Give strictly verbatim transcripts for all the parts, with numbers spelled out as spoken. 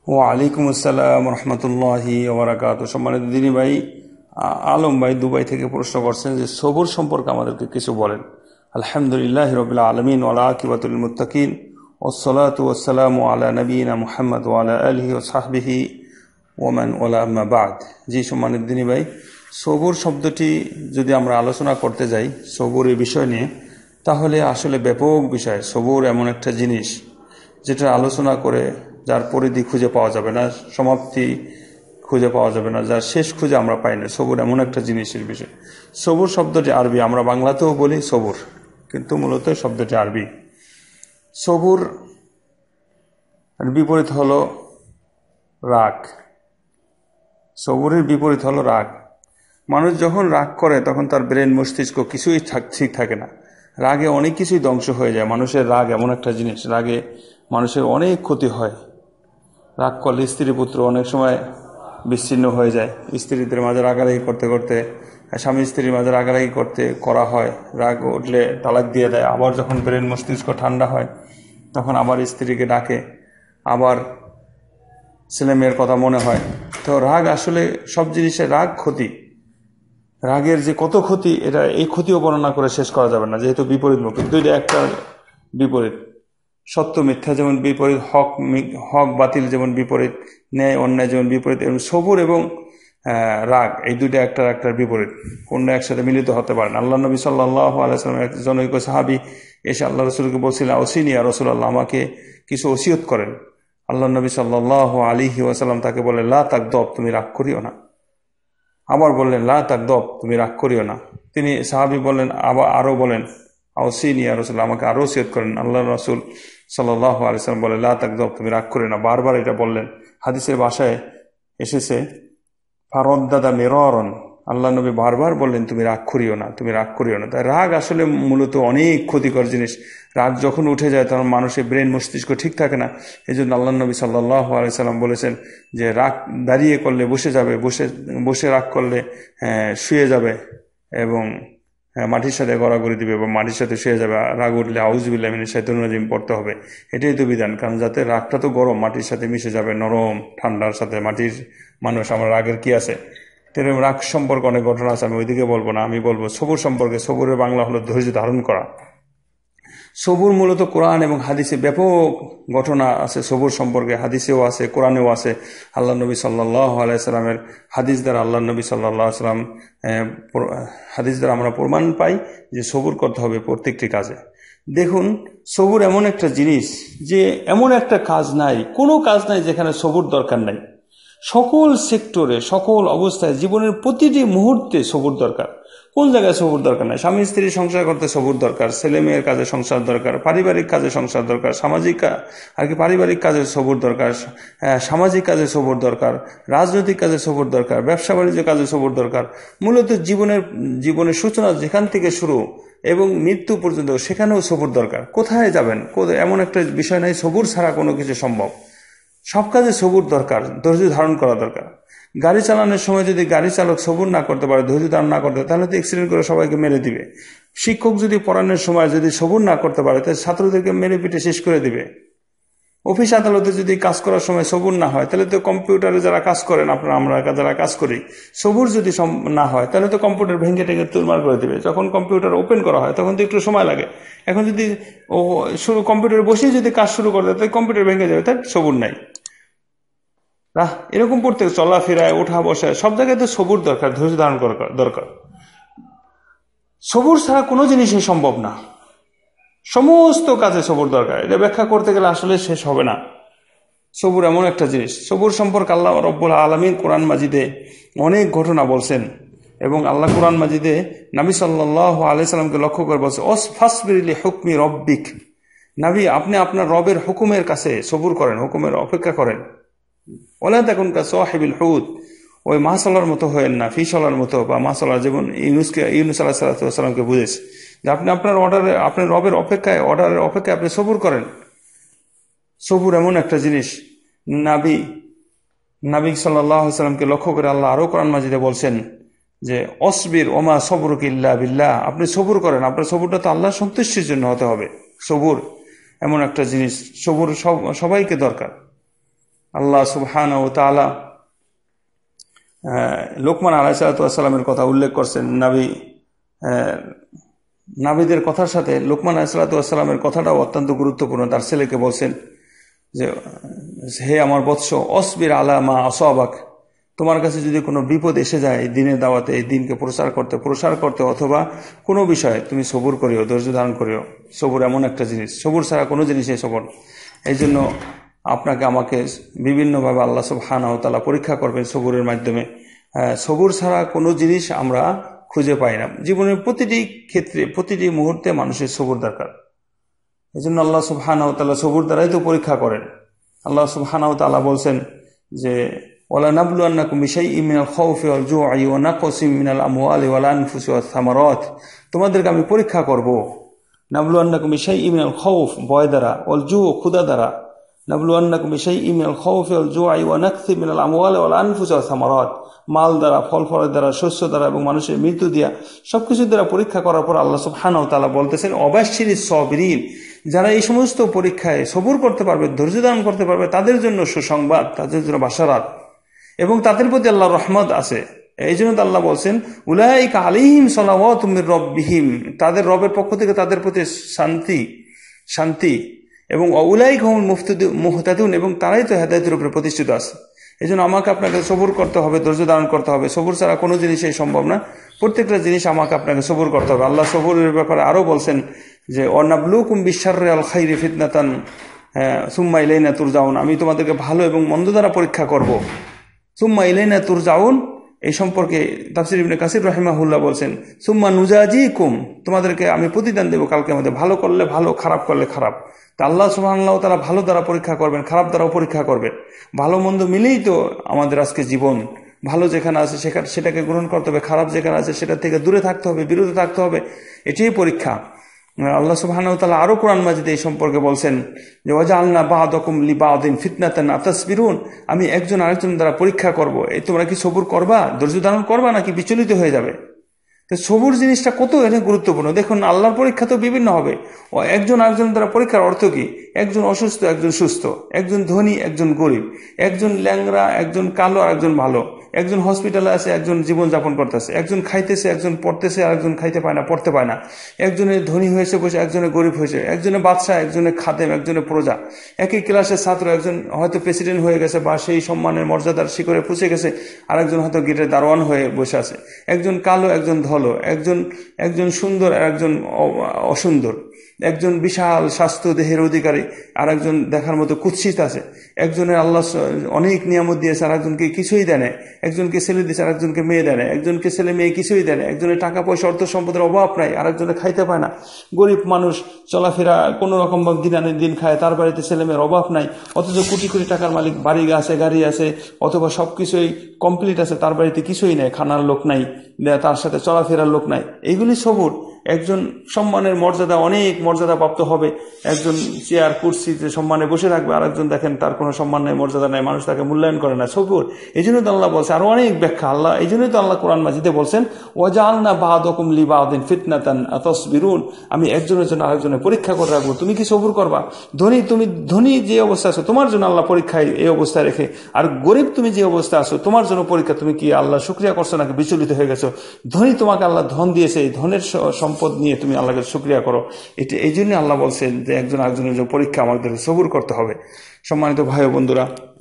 ওয়ালাইকুম আসসালাম রহমতুল্লাহি ওয়া বারাকাতুহু। সম্মানিত দিনী ভাই আলম ভাই দুবাই থেকে প্রশ্ন করছেন যে সবুর সম্পর্কে আমাদেরকে কিছু বলেন। আলহামদুলিল্লাহি রাব্বিল আলামিন ওয়া আকিবাতুল মুত্তাকিন ওয়াসসালাতু ওয়াসসালামু আলা নবিয়িনা মুহাম্মদ ওয়া আলা আলিহি ওয়া সাহবিহি ওয়া মান ওয়ালা আম্মা বা'দ। জি সম্মানিত দিনী ভাই, সবুর শব্দটি যদি আমরা আলোচনা করতে যাই সবুর এই বিষয় নিয়ে, তাহলে আসলে ব্যাপক বিষয়। সবুর এমন একটা জিনিস যেটা আলোচনা করে যার পরিধি খুঁজে পাওয়া যাবে না, সমাপ্তি খুঁজে পাওয়া যাবে না, যার শেষ খুঁজে আমরা পাই না। সবুর এমন একটা জিনিসের বিষয়। সবুর শব্দটি আরবি, আমরা বাংলাতেও বলি সবুর, কিন্তু মূলত শব্দটি আরবি। সবুর বিপরীত হলো রাগ। সবুরের বিপরীত হলো রাগ। মানুষ যখন রাগ করে তখন তার ব্রেন মস্তিষ্ক কিছুই ঠিক থাকে না। রাগে অনেক কিছুই ধ্বংস হয়ে যায়। মানুষের রাগ এমন একটা জিনিস, রাগে মানুষের অনেক ক্ষতি হয়। রাগ করলে স্ত্রী পুত্র অনেক সময় বিচ্ছিন্ন হয়ে যায়। স্ত্রীদের মাঝে রাগারাগি করতে করতে, স্বামী স্ত্রীর মাঝে রাগারাগি করতে করা হয়, রাগ উঠলে তালাক দিয়ে দেয়। আবার যখন ব্রেন মস্তিষ্ক ঠান্ডা হয় তখন আবার স্ত্রীকে ডাকে, আবার ছেলে মেয়ের কথা মনে হয়। তো রাগ আসলে সব জিনিসের রাগ ক্ষতি। রাগের যে কত ক্ষতি, এটা এই ক্ষতিও বর্ণনা করে শেষ করা যাবে না, যেহেতু বিপরীতমুখী। দুইটা একটা বিপরীত, সত্য মিথ্যা যেমন বিপরীত, হক হক বাতিল যেমন বিপরীত, ন্যায় অন্যায় যেমন বিপরীত, এবং সবুর এবং রাগ এই দুইটা একটা একটার বিপরীত, কোনটা একসাথে মিলিত হতে পারে না। আল্লাহ নবী সাল্লাল্লাহু আলাইহি ওয়াসাল্লাম এক জনৈক সাহাবী এসে আল্লাহ রাসূলকে বলছিলেন, ওসিনি ইয়া রাসূলুল্লাহ, আমাকে কিছু ওসিয়ত করেন। আল্লাহ নবী সাল্লাল্লাহু আলাইহি ওয়াসাল্লাম তাকে বললেন, লা তাকদব, তুমি রাগ করিও না। আবার বললেন, লা তাকদব, তুমি রাগ করিও না। তিনি সাহাবী বললেন, আবার আরো বলেন, ওসিনি ইয়া রাসূলুল্লাহ, আমাকে আরো ওসিয়ত করেন। আল্লাহ রাসূল সাল্লাল্লাহু আলাইহি ওয়াসাল্লাম বললেন, লা তাকদব, তুমি রাগ করিও না। বারবার এটা বললেন। হাদিসের ভাষায় এসেছে ফারদ্দাদা মিরারান, আল্লাহ নবী বারবার বললেন তুমি রাগ করিও না, তুমি রাগ করিও না। তাই রাগ আসলে মূলত অনেক ক্ষতিকর জিনিস। রাগ যখন উঠে যায় তখন মানুষের ব্রেন মস্তিষ্ক ঠিক থাকে না। এই জন্য আল্লাহ নবী সাল্লাল্লাহু আলাইহি সাল্লাম বলেছেন যে রাগ দাঁড়িয়ে করলে বসে যাবে, বসে বসে রাগ করলে শুয়ে যাবে, এবং মাটির সাথে গড়াগড়ি দিবে এবং মাটির সাথে শুয়ে যাবে। রাগ উঠলে আউযুবিল্লাহি মিনাশ শাইতানির রাজিম পড়তে হবে। এটাই তো বিধান, কারণ যাতে রাগটা তো গরম, মাটির সাথে মিশে যাবে, নরম ঠান্ডার সাথে। মাটির মানুষ, আমার রাগের কি আছে? তেরম রাগ সম্পর্কে অনেক ঘটনা আছে, আমি ওইদিকে বলবো না, আমি বলবো সবুর সম্পর্কে। সবুরের বাংলা হলো ধৈর্য ধারণ করা। সবুর মূলত কোরআন এবং হাদিসে ব্যাপক ঘটনা আছে সবুর সম্পর্কে, হাদিসেও আছে, কোরআনেও আছে। আল্লাহ নবী সাল্লাল্লাহু আলাইহি সাল্লামের হাদিস দ্বারা আল্লাহ নবী সাল্লাল্লাহু আলাইহি সাল্লাম হাদিস দ্বারা আমরা প্রমাণ পাই যে সবুর করতে হবে প্রত্যেকটি কাজে। দেখুন, সবুর এমন একটা জিনিস যে এমন একটা কাজ নাই, কোনো কাজ নাই যেখানে সবুর দরকার নাই। সকল সেক্টরে, সকল অবস্থায়, জীবনের প্রতিটি মুহূর্তে সবুর দরকার। কোন জায়গায় সবুর দরকার নাই? স্বামী স্ত্রী সংসার করতে সবুর দরকার, ছেলে মেয়ের কাজে সংসার দরকার, পারিবারিক কাজে সংসার দরকার, সামাজিক আর কি পারিবারিক কাজে সবুর দরকার, সামাজিক কাজে সবুর দরকার, রাজনৈতিক কাজে সবুর দরকার, ব্যবসা বাণিজ্য কাজে সবুর দরকার। মূলত জীবনের জীবনের সূচনা যেখান থেকে শুরু এবং মৃত্যু পর্যন্ত সেখানেও সবুর দরকার। কোথায় যাবেন, এমন একটা বিষয় নাই সবুর ছাড়া কোনো কিছু সম্ভব। সব কাজে সবুর দরকার, ধৈর্য ধারণ করা দরকার। গাড়ি চালানোর সময় যদি গাড়ি চালক সবুর না করতে পারে, ধৈর্য ধারণ না করতে, তাহলে তো অ্যাক্সিডেন্ট করে সবাইকে মেরে দিবে। শিক্ষক যদি পড়ানোর সময় যদি সবুর না করতে পারে, তাহলে ছাত্রদেরকে মেরে পিটে শেষ করে দিবে। অফিস আদালতে যদি কাজ করার সময় সবুর না হয়, তাহলে তো কম্পিউটারে যারা কাজ করেন, আপনারা আমরা যারা কাজ করি, সবুর যদি না হয় তাহলে তো কম্পিউটার ভেঙে টেঙে তুরমার করে দিবে। যখন কম্পিউটার ওপেন করা হয় তখন তো একটু সময় লাগে। এখন যদি ও শুরু কম্পিউটারে বসেই যদি কাজ শুরু করে দেয়, তাহলে কম্পিউটার ভেঙে যাবে, তাই সবুর নাই। এরকম করতে চলাফেরায়, ওঠা বসায়, সব জায়গায় তো সবুর দরকার, ধৈর্য ধারণ করা দরকার। সবুর ছাড়া কোনো জিনিসই সম্ভব না। সমস্ত কাজে সবুর দরকার। এটা ব্যাখ্যা করতে গেলে আসলে শেষ হবে না। সবুর এমন একটা জিনিস। সবুর সম্পর্কে আল্লাহ রব্বুল আলামিন কোরআন মাজিদে অনেক ঘটনা বলছেন, এবং আল্লাহ কোরআন মাজিদে নবী সাল্লাল্লাহু আলাইহি সাল্লামকে লক্ষ্য করে বলছে, ওস ফাসবির লিহুকমি রব্বিক, নবী আপনি আপনার রবের হুকুমের কাছে সবুর করেন, হুকুমের অপেক্ষা করেন। ওলা দেখুন কা সাহিবুল হুদ, ওই মাছলার মতো হয়েন না, ফিশলার মতো, বা মাছলার যেমন ইউনুসকে ইউনুস আলাইহিস সালামকে বুঝেছে যে আপনি আপনার অর্ডারে, আপনার রবের অপেক্ষায়, অর্ডারের অপেক্ষায় আপনি সবুর করেন। সবুর এমন একটা জিনিস। নাবি নবী সাল্লাল্লাহু আলাইহি সাল্লামকে লক্ষ্য করে আল্লাহ আরো কোরআন মাজিদে বলছেন যে অসবির ওমা সবরুকা ইল্লা বিল্লাহ, আপনি সবুর করেন, আপনার সবুরটা তো আল্লাহর সন্তুষ্টির জন্য হতে হবে। সবুর এমন একটা জিনিস, সবুর সবাইকে দরকার। আল্লাহ সুবহানাহু ওয়া তাআলা লোকমান আলাইহিস সালামের কথা উল্লেখ করছেন। নবী নাবিদের কথার সাথে লোকমান আলাইহিস সালামের কথাটাও অত্যন্ত গুরুত্বপূর্ণ। তার ছেলেকে বলছেন যে, হে আমার বৎস, অসবির আলা মা আসাবাক, তোমার কাছে যদি কোনো বিপদ এসে যায় দিনের দাওয়াতে, এই দিনকে প্রচার করতে প্রসার করতে অথবা কোনো বিষয়ে, তুমি সবুর করিও, ধৈর্য ধারণ করিও। সবুর এমন একটা জিনিস, সবুর ছাড়া কোনো জিনিসই সবর। এই জন্য আপনাকে আমাকে বিভিন্নভাবে আল্লাহ সুবহানাহু ওয়া তাআলা পরীক্ষা করবেন সবুরের মাধ্যমে। সবুর ছাড়া কোনো জিনিস আমরা খুঁজে পাই না। জীবনের প্রতিটি ক্ষেত্রে, প্রতিটি মুহূর্তে মানুষের সবুর দরকার। এই জন্য আল্লাহ সুবহানাহু ওয়া তাআলা সবুর দ্বারাই তো পরীক্ষা করেন। আল্লাহ সুবহানাহু ওয়া তাআলা বলছেন যে, ওয়ালা নাবলুয়ান্নাকুম বিশাইইম মিনাল খাউফি ওয়াল জু'i ওয়া নাকসিম মিনাল আমওয়ালি ওয়াল আনফুসি ওয়াস সামারাত, তোমাদেরকে আমি পরীক্ষা করব। নাবলুয়ান্নাকুম বিশাইইম মিনাল খাউফ, ভয় দ্বারা, ওয়াল জু', ক্ষুধা দ্বারা। নাবলুয়ান্নাকুম বিশাইইম মিনাল খাউফি ওয়াল জু'i ওয়া নাকসিম মিনাল আমওয়ালি ওয়াল আনফুসি ওয়াস সামারাত, মাল দ্বারা, ফল ফলের দ্বারা, শস্য দ্বারা এবং মানুষের মৃত্যু দিয়া, সবকিছু দ্বারা পরীক্ষা করার পর আল্লাহ সুবহানাহু ওয়া তাআলা বলতেছেন, অবাশশিরিস সাবিরিন, যারা এই সমস্ত পরীক্ষায় সবুর করতে পারবে, ধৈর্য ধারণ করতে পারবে, তাদের জন্য সুসংবাদ, তাদের জন্য বাশারাত, এবং তাদের প্রতি আল্লাহর রহমত আছে। এই জন্য তো আল্লাহ বলছেন, উলাইকা আলাইহিম সালাওয়াতুম মির রাব্বিহিম, তাদের রবের পক্ষ থেকে তাদের প্রতি শান্তি শান্তি এবং উলাইকা হুমুল মুহতাদুন, এবং তারাই তো হেদায়েতের উপরে প্রতিষ্ঠিত আছে। এই জন্য আমাকে আপনাকে সবুর করতে হবে, ধৈর্য ধারণ করতে হবে। সবুর ছাড়া কোনো জিনিসই সম্ভব না। প্রত্যেকটা জিনিস আমাকে আপনাকে সবুর করতে হবে। আল্লাহ সবুরের ব্যাপারে আরো বলছেন যে, ওয়ানাবলুকুম বিশাররি আল খাইরি ফিতনাতান সুম্মা ইলাইনা তুরজাউন, আমি তোমাদেরকে ভালো এবং মন্দ দ্বারা পরীক্ষা করব। সুম্মা ইলাইনা তুরজাউন, এই সম্পর্কে তাফসীর ইবনে কাসির রাহিমাহুল্লাহ বলছেন, সুম্মা নুজাজিকুম, তোমাদেরকে আমি প্রতিদান দেব কালকে আমাদের, ভালো করলে ভালো, খারাপ করলে খারাপ। তা আল্লাহ সুবহানাহু ওয়া তাআলা ভালো দ্বারা পরীক্ষা করবেন, খারাপ দ্বারাও পরীক্ষা করবেন। ভালো মন্দ মিলেই তো আমাদের আজকে জীবন। ভালো যেখানে আছে সেখানে সেটাকে গ্রহণ করতে হবে, খারাপ যেখানে আছে সেটা থেকে দূরে থাকতে হবে, বিরত থাকতে হবে। এটাই পরীক্ষা। আল্লাহ সুবহানাহু ওয়া তাআলা আরো কোরআন মাজিদে এই সম্পর্কে বলছেন যে, ওয়াজআলনা বা'দাকুম লিবা'দিন ফিতনাতান আতাসবিরুন, আমি একজন আরেকজন দ্বারা পরীক্ষা করব। এই তোমরা কি সবুর করবা, ধৈর্য ধারণ করবা, নাকি বিচলিত হয়ে যাবে? তো সবুর জিনিসটা কত এটা গুরুত্বপূর্ণ। দেখুন, আল্লাহর পরীক্ষা তো বিভিন্ন হবে। ও একজন আরেকজন দ্বারা পরীক্ষার অর্থ কি? একজন অসুস্থ, একজন সুস্থ, একজন ধনী, একজন গরিব, একজন ল্যাংরা, একজন কালো, আর একজন ভালো, একজন হসপিটালে আছে, একজন জীবন যাপন করতেছে, একজন খাইতেছে, একজন পড়তেছে, আর একজন খাইতে পায় না, পড়তে পায় না, একজনের ধনী হয়েছে বসে, একজনের গরিব হয়েছে, একজনের বাদশা, একজনের খাদেম, একজনের প্রজা, একই ক্লাসের ছাত্র, একজন হয়তো প্রেসিডেন্ট হয়ে গেছে বা সেই সম্মানের মর্যাদার শিখরে পৌঁছে গেছে, আর একজন হয়তো গেটের দারোয়ান হয়ে বসে আছে, একজন কালো, একজন ধলো, একজন একজন সুন্দর আর একজন অসুন্দর, একজন বিশাল স্বাস্থ্য দেহের অধিকারী আর একজন দেখার মতো কুৎসিত আছে, একজনের আল্লাহ অনেক নিয়ামত দিয়েছে আর একজনকে কিছুই দেয় না, একজনকে ছেলে দিয়েছে আর একজনকে মেয়ে দেয় না, একজনকে ছেলে মেয়ে কিছুই দেয় না, একজনের টাকা পয়সা অর্থ সম্পদের অভাব নাই আর একজনের খাইতে পায় না, গরিব মানুষ চলাফেরা কোনো রকম দিন আনে দিন খায়, তার বাড়িতে ছেলে মেয়ের অভাব নাই, অথচ কোটি কোটি টাকার মালিক, বাড়ি আছে, গাড়ি আছে, অথবা সবকিছুই কমপ্লিট আছে, তার বাড়িতে কিছুই নাই, খানার লোক নাই, তার সাথে চলাফেরার লোক নাই। এইগুলি সবুর। একজন সম্মানের মর্যাদা, অনেক মর্যাদা প্রাপ্ত হবে, একজন চেয়ার কুর্সিতে সম্মানে বসে থাকবে, আর একজন দেখেন তার কোনো সম্মান নেই, মর্যাদা নেই, মানুষ তাকে মূল্যায়ন করে না। সবুর। এই জন্য তো আল্লাহ বলছে, আরো অনেক ব্যাখ্যা আল্লাহ, এই জন্যই তো আল্লাহ কোরআন মাজিদে বলছেন, ওয়াজআলনা বা'দাকুম লিবা'দিন ফিতনাতান আতাসবিরুন, আমি একজনের জন্য আরেকজনের পরীক্ষা করে রাখবো, তুমি কি সবুর করবা? ধনী, তুমি ধনী যে অবস্থা আছো তোমার জন্য আল্লাহ পরীক্ষায় এই অবস্থায় রেখে, আর গরিব তুমি যে অবস্থা আছো তোমার জন্য পরীক্ষা, তুমি কি আল্লাহ শুকরিয়া করছো নাকি বিচলিত হয়ে গেছো? ধনী, তোমাকে আল্লাহ ধন দিয়েছে, এই ধনের সম্পদ নিয়ে তুমি আল্লাহকে শুকরিয়া করো। এটা এই জন্য আল্লাহ বলছেন যে একজন আরেকজনের যে পরীক্ষা আমাদের সবুর করতে হবে। সম্মানিত ভাই ও বন্ধুরা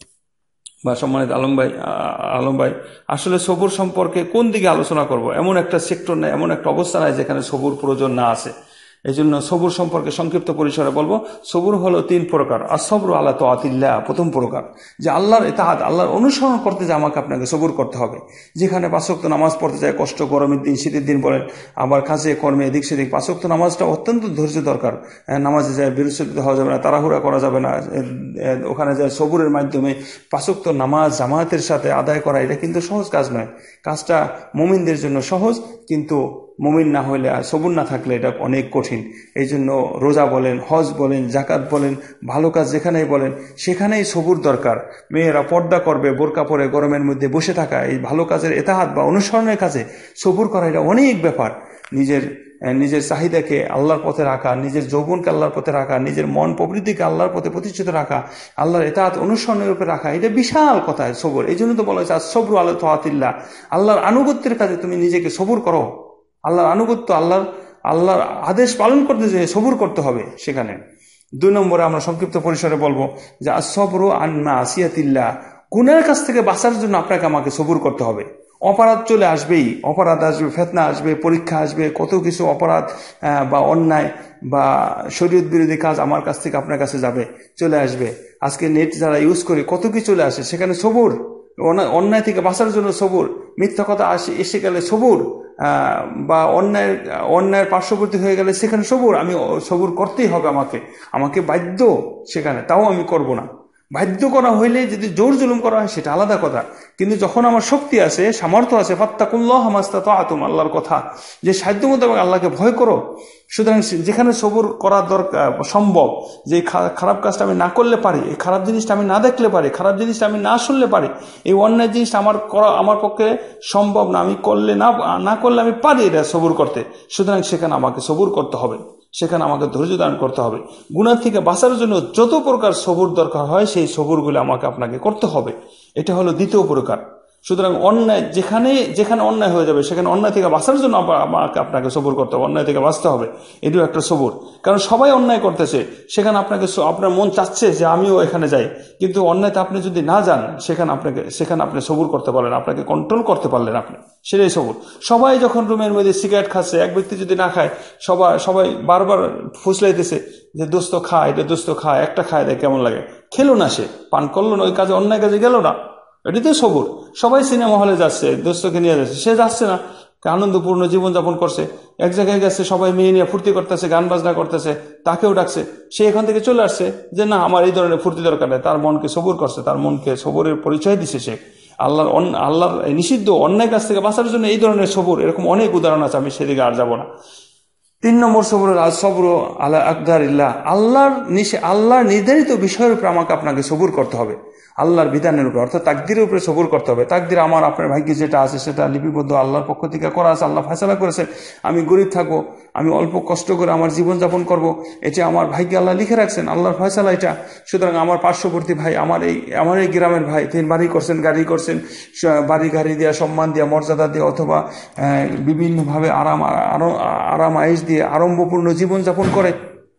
বা সম্মানিত আলম ভাই আলম ভাই আসলে সবুর সম্পর্কে কোন দিকে আলোচনা করব? এমন একটা সেক্টর নেই, এমন একটা অবস্থা নাই যেখানে সবুর প্রয়োজন না আছে। এই জন্য সবুর সম্পর্কে সংক্ষিপ্ত পরিসরে বলবো। সবুর হলো তিন প্রকার। আসবরু আলা তাআতিল্লাহ, প্রথম প্রকার, যে আল্লাহর ইতাআত, আল্লাহর অনুসরণ করতে যে আমাকে আপনাকে সবুর করতে হবে। যেখানে পাঁচ ওয়াক্ত নামাজ পড়তে যায় কষ্ট, গরমের দিন, শীতের দিন বলেন, আবার কাজে কর্মে এদিক সেদিক, পাঁচ ওয়াক্ত নামাজটা অত্যন্ত ধৈর্য দরকার। নামাজে যায় বিরুদ্ধ হওয়া যাবে না, তাড়াহুড়া করা যাবে না, ওখানে যায় সবুরের মাধ্যমে পাঁচ ওয়াক্ত নামাজ জামায়াতের সাথে আদায় করা, এটা কিন্তু সহজ কাজ নয়। কাজটা মুমিনদের জন্য সহজ, কিন্তু মুমিন না হইলে আর সবুর না থাকলে এটা অনেক কঠিন। এই জন্য রোজা বলেন, হজ বলেন, জাকাত বলেন, ভালো কাজ যেখানেই বলেন সেখানেই সবুর দরকার। মেয়েরা পর্দা করবে, বোরকা পরে গরমের মধ্যে বসে থাকা, এই ভালো কাজের ইতাআত বা অনুসরণের কাজে সবুর করা এটা অনেক ব্যাপার। নিজের নিজের চাহিদাকে আল্লাহর পথে রাখা, নিজের যৌবনকে আল্লাহর পথে রাখা, নিজের মন প্রবৃত্তিকে আল্লাহর পথে প্রতিষ্ঠিত রাখা, আল্লাহর ইতাআত অনুসরণের উপরে রাখা, এটা বিশাল কথা সবর। এই জন্য তো বলা হয়েছে আস-সবরু আলা তাআতিল্লাহ, আল্লাহর আনুগত্যের কাজে তুমি নিজেকে সবুর করো। আল্লাহর আনুগত্য, আল্লাহর আল্লাহর আদেশ পালন করতে যে সবুর করতে হবে সেখানে। দুই নম্বরে আমরা সংক্ষিপ্ত পরিসরে বলবো যে আস-সবরু আন মাসিয়াতিল্লাহ, গুনাহের কাছ থেকে বাঁচার জন্য আপনাকে আমাকে সবুর করতে হবে। অপরাধ চলে আসবেই, অপরাধ আসবে, ফিতনা আসবে, পরীক্ষা আসবে, কত কিছু অপরাধ বা অন্যায় বা শরীয়ত বিরোধী কাজ আমার কাছ থেকে আপনার কাছে যাবে, চলে আসবে। আজকে নেট যারা ইউজ করে কত কি চলে আসে, সেখানে সবুর। অন্যায় থেকে বাঁচার জন্য সবুর, মিথ্যা কথা আসে এসে গেলে সবুর, বা অন্যায়ের অন্যায়ের পার্শ্ববর্তী হয়ে গেলে সেখানে সবুর। আমি সবুর করতেই হবে, আমাকে আমাকে বাধ্য সেখানে, তাও আমি করব না। বাধ্য করা হইলে যদি জোর জুলুম করা হয় সেটা আলাদা কথা, কিন্তু যখন আমার শক্তি আছে, সামর্থ্য আছে, ফাত্তাকুল্লাহ মাস্তাতাআতুম, আল্লাহর কথা যে সাধ্য মতো আল্লাহকে ভয় করো। সুতরাং যেখানে সবুর করা দরকার সম্ভব, যে খারাপ কাজটা আমি না করলে পারি, এই খারাপ জিনিসটা আমি না দেখলে পারি, খারাপ জিনিসটা আমি না শুনলে পারি, এই অন্যায় জিনিসটা আমার করা আমার পক্ষে সম্ভব না, আমি করলে না না করলে আমি পারি এটা সবুর করতে। সুতরাং সেখানে আমাকে সবুর করতে হবে, সেখানে আমাকে ধৈর্য ধারণ করতে হবে। গুনাহ থেকে বাঁচার জন্য যত প্রকার সবুর দরকার হয় সেই সবুরগুলো আমাকে আপনাকে করতে হবে। এটা হলো দ্বিতীয় প্রকার। সুতরাং অন্যায় যেখানে যেখানে অন্যায় হয়ে যাবে সেখানে অন্যায় থেকে বাঁচার জন্য আমাকে আপনাকে সবুর করতে হবে, অন্যায় থেকে বাঁচতে হবে। এটিও একটা সবুর। কারণ সবাই অন্যায় করতেছে, সেখানে আপনাকে আপনার মন চাচ্ছে যে আমিও এখানে যাই, কিন্তু অন্যায়তে আপনি যদি না যান সেখানে আপনাকে সেখানে আপনি সবুর করতে পারলেন, আপনাকে কন্ট্রোল করতে পারলেন আপনি, সেটাই সবুর। সবাই যখন রুমের মধ্যে সিগারেট খাচ্ছে, এক ব্যক্তি যদি না খায়, সবাই সবাই বারবার ফুসলাইতেছে যে দোস্ত খায়, এটা দোস্ত খায়, একটা খায় দেয় কেমন লাগে, খেলো না, সে পান করলো না, ওই কাজে অন্যায় কাজে গেল না, এটিতে সবুর। সবাই সিনেমা হলে যাচ্ছে, দোস্তকে নিয়ে যাচ্ছে, সে যাচ্ছে না, আনন্দপূর্ণ জীবনযাপন করছে, এক জায়গায় গেছে, সবাই মেয়ে নিয়ে ফুর্তি করতেছে, গান বাজনা করতেছে, তাকেও ডাকছে, সে এখান থেকে চলে আসছে যে না আমার এই ধরনের ফুর্তি দরকার নেই, তার মনকে সবুর করছে, তার মনকে সবুরের পরিচয় দিছে সে। আল্লাহর আল্লাহর নিষিদ্ধ অন্যায় কাছ থেকে বাঁচার জন্য এই ধরনের সবুর, এরকম অনেক উদাহরণ আছে, আমি সেদিকে আর যাব না। তিন নম্বর সবর সবর আলা আকদারিল্লাহ, আল্লাহর নিষে আল্লাহর নির্ধারিত বিষয়ের উপর আমাকে আপনাকে সবুর করতে হবে, আল্লাহর বিধানের উপর, অর্থাৎ তাকদিরের উপরে সবুর করতে হবে। তাকদির আমার আপনার ভাগ্যে যেটা আছে সেটা লিপিবদ্ধ আল্লাহর পক্ষ থেকে করা আছে, আল্লাহ ফয়সালা করেছেন। আমি গরিব থাকবো, আমি অল্প কষ্ট করে আমার জীবনযাপন করব, এটা আমার ভাগ্যে আল্লাহ লিখে রাখছেন, আল্লাহর ফয়সালা এটা। সুতরাং আমার পার্শ্ববর্তী ভাই, আমার এই আমার এই গ্রামের ভাই, তিনি বাড়ি করছেন, গাড়ি করছেন, বাড়ি গাড়ি দেওয়া, সম্মান দেওয়া, মর্যাদা দিয়ে, অথবা বিভিন্নভাবে আরাম আরাম আয়েশ দিয়ে আড়ম্বরপূর্ণ জীবনযাপন করে,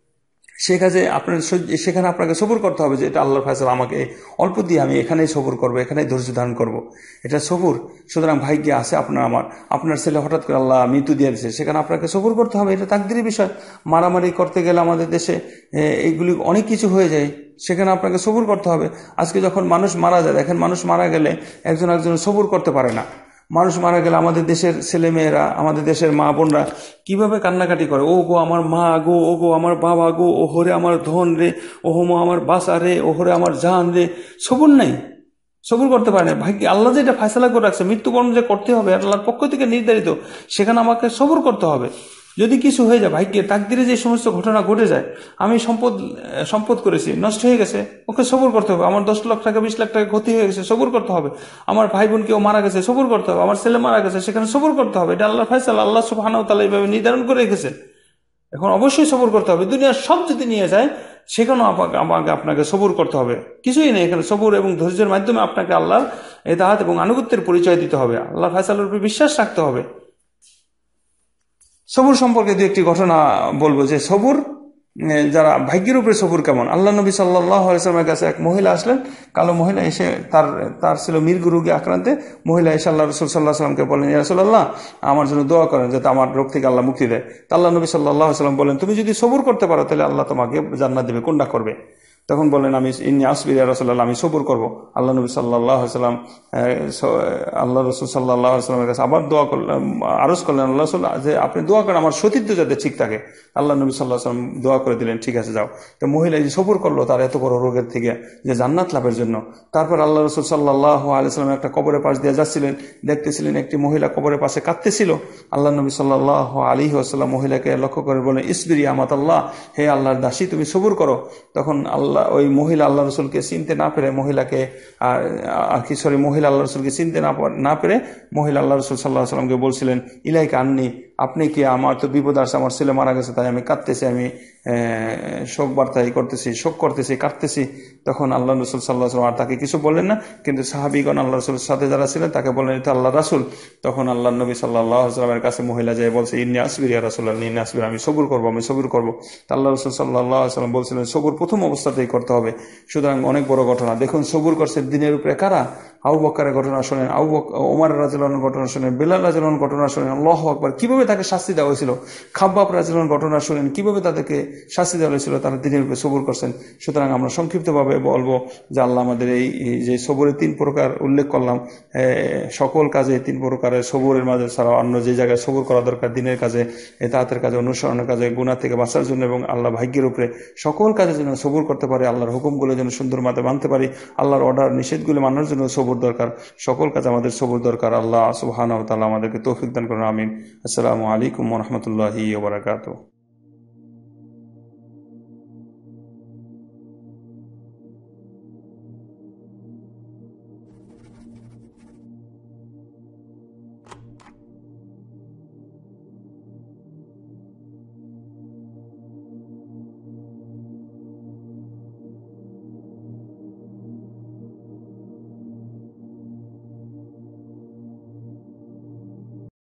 সে কাজে আপনার সেখানে আপনাকে সবুর করতে হবে যে এটা আল্লাহর ফয়সালা, আমাকে অল্প দিয়ে আমি এখানেই সবুর করবো, এখানেই ধৈর্য ধারণ করবো, এটা সবুর। সুতরাং ভাগ্যে আছে আপনার আমার, আপনার ছেলে হঠাৎ করে আল্লাহ মৃত্যু দিয়ে দিয়েছে, সেখানে আপনাকে সবুর করতে হবে, এটা তাকদীরের বিষয়। মারামারি করতে গেলে আমাদের দেশে এইগুলি অনেক কিছু হয়ে যায়, সেখানে আপনাকে সবুর করতে হবে। আজকে যখন মানুষ মারা যায়, দেখেন মানুষ মারা গেলে একজন একজন সবুর করতে পারে না। মানুষ মারা গেলে আমাদের দেশের ছেলে মেয়েরা, আমাদের দেশের মা বোনরা কিভাবে কান্নাকাটি করে, ও গো আমার মা গো, ও গো আমার বাবা গো, ও হরে আমার ধন রে, ও হোমো আমার বাসা রে, ও হরে আমার জান রে। সবুর নাই, সবুর করতে পারে না। ভাগ্য আল্লাহ যে এটা ফয়সালা করে রাখছে, মৃত্যুবরণ যে করতে হবে আল্লাহর পক্ষ থেকে নির্ধারিত, সেখানে আমাকে সবুর করতে হবে। যদি কিছু হয়ে যায়, ভাগ্যে তাকদিরে যে সমস্ত ঘটনা ঘটে যায়, আমি সম্পদ সম্পদ করেছি, নষ্ট হয়ে গেছে, ওকে সবুর করতে হবে। আমার দশ লাখ টাকা বিশ লাখ টাকা ক্ষতি হয়ে গেছে, সবুর করতে হবে। আমার ভাই বোন কেউ মারা গেছে, সবুর করতে হবে। আমার ছেলে মারা গেছে, সেখানে সবুর করতে হবে। এটা আল্লাহর ফয়সালা, আল্লাহ সুবহানাহু ওয়া তাআলা এইভাবে নির্ধারণ করে রেখেছেন। এখন অবশ্যই সবুর করতে হবে। দুনিয়ার সব যদি নিয়ে যায়, সেখানেও আমাকে আপনাকে সবুর করতে হবে। কিছুই নেই এখানে, সবুর এবং ধৈর্যের মাধ্যমে আপনাকে আল্লাহর ইতাআত এবং আনুগত্যের পরিচয় দিতে হবে, আল্লাহর ফয়সালার উপর বিশ্বাস রাখতে হবে। সবুর সম্পর্কে দু একটি ঘটনা বলবো, যে সবুর যারা ভাগ্যের উপরে সবুর কেমন। আল্লাহ নবী সাল্লাল্লাহু আলাইহি ওয়াসাল্লামের কাছে এক মহিলা আসলেন, কালো মহিলা এসে, তার তার ছিল মৃগু রোগে আক্রান্তে। মহিলা এসে আল্লাহ রাসূল সাল্লাল্লাহু আলাইহি ওয়াসাল্লামকে বলেন, ইয়া রাসূলুল্লাহ, আমার জন্য দোয়া করেন যাতে আমার রোগ থেকে আল্লাহ মুক্তি দেয়। তা আল্লাহ নবী সাল্লাল্লাহু আলাইহি ওয়াসাল্লাম বলেন, তুমি যদি সবুর করতে পারো তাহলে আল্লাহ তোমাকে জান্নাত দেবে, কোনটা করবে? তখন বললেন, আমি ইন্নী আসবির ইয়া রাসূলুল্লাহ, আমি সবুর করব। আল্লাহ নবী সাল্লাল্লাহু আলাইহি ওয়াসাল্লাম আল্লাহ রাসূল সাল্লাল্লাহু আলাইহি ওয়াসাল্লামের কাছে আবার দোয়া করলেন, আরজ করলেন, আল্লাহ রাসূল যে আপনি দোয়া করেন আমার সতীত্ব যাতে ঠিক থাকে। আল্লাহ নবী সাল্লাল্লাহু আলাইহি ওয়াসাল্লাম দোয়া করে দিলেন, ঠিক আছে যাও। তো মহিলা যে সবুর করলো তার এত বড় রোগের থেকে, যে জান্নাত লাভের জন্য। তারপর আল্লাহ রাসূল সাল্লাল্লাহু আলাইহি ওয়াসাল্লাম একটা কবরের পাশ দিয়ে যাচ্ছিলেন, দেখতেছিলেন একটি মহিলা কবরের পাশে কাঁদতেছিল। আল্লাহ নবী সাল্লাল্লাহু আলাইহি ওয়াসাল্লাম মহিলাকে লক্ষ্য করে বলেন, ইসবিরি আমাতাল্লাহ, হে আল্লাহর দাসী, তুমি সবুর করো। তখন আল্লাহ আল্লাহ ওই মহিলা আল্লাহ রসুলকে চিনতে না পেরে মহিলাকে আর কি সরি মহিলা আল্লাহ রসুলকে চিনতে না না পেরে মহিলা আল্লাহ রসুল সাল্লাহ সাল্লামকে বলছিলেন, ইলাইকা আননি, আপনি কি, আমার তো বিপদ আসছে, আমার ছেলে মারা গেছে, তাই আমি কাঁদতেছি, আমি শোক বার্তাই করতেছি, শোক করতেছি, কাঁদতেছি। তখন আল্লাহ রসুল সাল্লাহ সাল্লাম আর তাকে কিছু বললেন না, কিন্তু সাহাবিগণ আল্লাহ রসুলের সাথে যারা ছিলেন তাকে বললেন, এটা আল্লাহ রাসুল। তখন আল্লাহ নবী সাল্লাহ সাল্লামের কাছে মহিলা যায় বলছে, ইন্নি আসবির ইয়া রাসূলুল্লাহ, ইন্নি আসবির, আমি সবুর করবো, আমি সবুর করবো। আল্লাহ রসুল সাল্লাহ সাল্লাম বলছিলেন, সবুর প্রথম অবস্থাতেই করতে হবে। সুতরাং অনেক বড় ঘটনা। দেখুন সবুর করছে দিনের উপরে কারা? আবু বকরের ঘটনা শোনেন, আবু বকর ওমর রাদিয়াল্লাহু আনহুর ঘটনা শোনেন, বেলাল রাদিয়াল্লাহু আনহুর ঘটনা শোনেন, আল্লাহু আকবার, কিভাবে তাকে শাস্তি দেওয়া হয়েছিল। খাব্বাব রাদিয়াল্লাহু আনহুর ঘটনা শোনেন, কিভাবে তাদেরকে শাস্তি দেওয়া হয়েছিল, তারা দিনের উপরে সবুর করছেন। সুতরাং আমরা সংক্ষিপ্তভাবে বলবো যে আল্লাহ আমাদের এই যে সবুরের তিন প্রকার উল্লেখ করলাম, সকল কাজে তিন প্রকারের সবুরের মাঝে ছাড়া অন্য যে জায়গায় সবুর করা দরকার, দিনের কাজে, তাহাতের কাজে, অনুসরণের কাজে, গুনাহ থেকে বাঁচার জন্য এবং আল্লাহ ভাগ্যের উপরে সকল কাজে যেন সবুর করতে পারি, আল্লাহর হুকুমগুলো যেন সুন্দর মতে মানতে পারি, আল্লাহর অর্ডার নিষেধগুলো মানার জন্য সবুর দরকার, সকল কাজে আমাদের সবুর দরকার। আল্লাহ সুবহানাহু ওয়া তাআলা আমাদেরকে তৌফিক দান করুন, আমিন। আসসালামু আলাইকুম ওয়া রাহমাতুল্লাহি ওয়া বারাকাতুহু।